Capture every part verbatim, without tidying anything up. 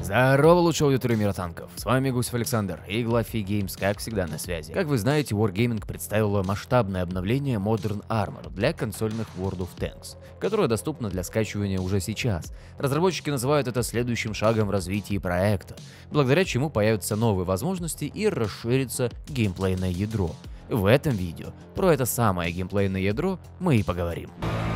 Здорово, лучшая аудитория мира танков. С вами Гусев Александр и Глафи Games, как всегда, на связи. Как вы знаете, Wargaming представила масштабное обновление Modern Armor для консольных World of Tanks, которое доступно для скачивания уже сейчас. Разработчики называют это следующим шагом в развитии проекта, благодаря чему появятся новые возможности и расширится геймплейное ядро. В этом видео про это самое геймплейное ядро мы и поговорим.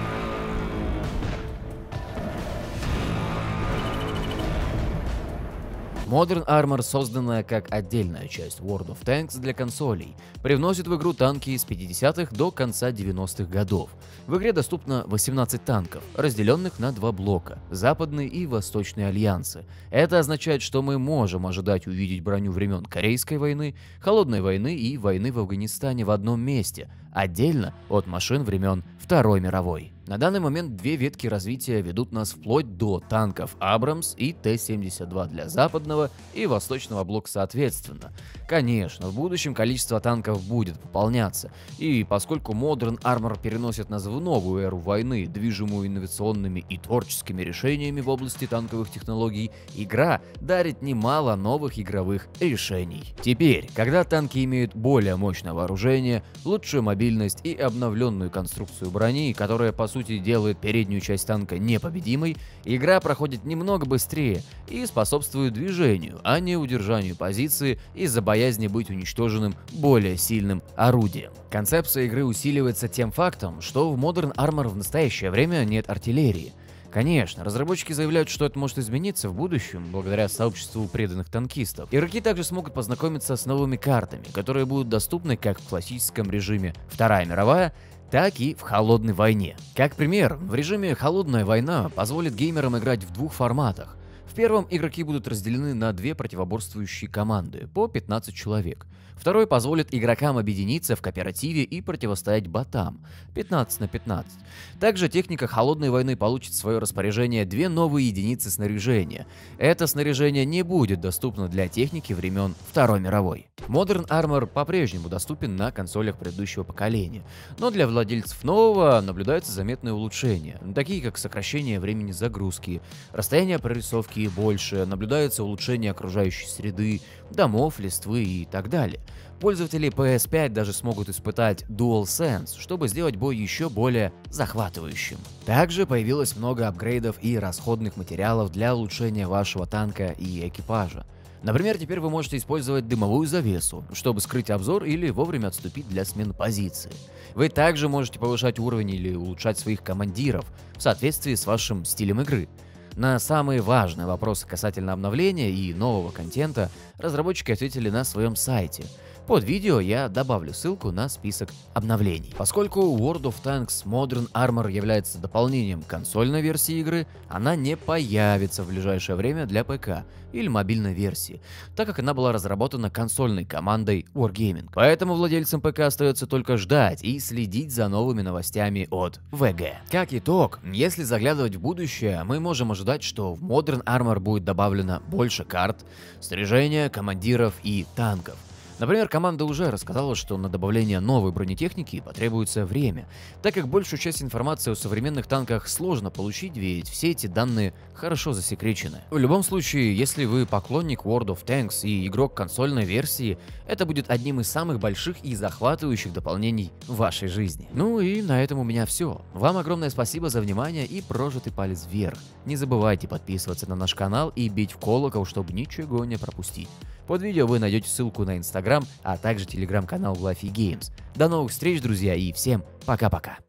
Modern Armor, созданная как отдельная часть World of Tanks для консолей, привносит в игру танки с пятидесятых до конца девяностых годов. В игре доступно восемнадцать танков, разделенных на два блока – Западный и Восточный альянсы. Это означает, что мы можем ожидать увидеть броню времен Корейской войны, Холодной войны и войны в Афганистане в одном месте, отдельно от машин времен Второй мировой. На данный момент две ветки развития ведут нас вплоть до танков Абрамс и Т семьдесят два для западного и восточного блока соответственно. Конечно, в будущем количество танков будет пополняться, и поскольку Modern Armor переносит нас в новую эру войны, движимую инновационными и творческими решениями в области танковых технологий, игра дарит немало новых игровых решений. Теперь, когда танки имеют более мощное вооружение, лучшую мобильность и обновленную конструкцию брони, которая по сути делает переднюю часть танка непобедимой, игра проходит немного быстрее и способствует движению, а не удержанию позиции из-за боязни быть уничтоженным более сильным орудием. Концепция игры усиливается тем фактом, что в Modern Armor в настоящее время нет артиллерии. Конечно, разработчики заявляют, что это может измениться в будущем, благодаря сообществу преданных танкистов. Игроки также смогут познакомиться с новыми картами, которые будут доступны как в классическом режиме Вторая мировая, так и в Холодной войне. Как пример, в режиме Холодная война позволит геймерам играть в двух форматах. В первом игроки будут разделены на две противоборствующие команды, по пятнадцать человек. Второй позволит игрокам объединиться в кооперативе и противостоять ботам, пятнадцать на пятнадцать. Также техника Холодной войны получит в свое распоряжение две новые единицы снаряжения. Это снаряжение не будет доступно для техники времен Второй мировой. Modern Armor по-прежнему доступен на консолях предыдущего поколения, но для владельцев нового наблюдаются заметные улучшения, такие как сокращение времени загрузки, расстояние прорисовки больше, наблюдается улучшение окружающей среды, домов, листвы и так далее. Пользователи пи эс пять даже смогут испытать DualSense, чтобы сделать бой еще более захватывающим. Также появилось много апгрейдов и расходных материалов для улучшения вашего танка и экипажа. Например, теперь вы можете использовать дымовую завесу, чтобы скрыть обзор или вовремя отступить для смены позиции. Вы также можете повышать уровень или улучшать своих командиров в соответствии с вашим стилем игры. На самые важные вопросы касательно обновления и нового контента разработчики ответили на своем сайте. Под видео я добавлю ссылку на список обновлений. Поскольку World of Tanks Modern Armor является дополнением к консольной версии игры, она не появится в ближайшее время для ПК или мобильной версии, так как она была разработана консольной командой Wargaming. Поэтому владельцам ПК остается только ждать и следить за новыми новостями от ви джи. Как итог, если заглядывать в будущее, мы можем ожидать, что в Modern Armor будет добавлено больше карт, снаряжения, командиров и танков. Например, команда уже рассказала, что на добавление новой бронетехники потребуется время, так как большую часть информации о современных танках сложно получить, ведь все эти данные хорошо засекречены. В любом случае, если вы поклонник World of Tanks и игрок консольной версии, это будет одним из самых больших и захватывающих дополнений в вашей жизни. Ну и на этом у меня все. Вам огромное спасибо за внимание и прожитый палец вверх. Не забывайте подписываться на наш канал и бить в колокол, чтобы ничего не пропустить. Под видео вы найдете ссылку на Инстаграм, а также телеграм-канал Глафи Games. До новых встреч, друзья, и всем пока-пока.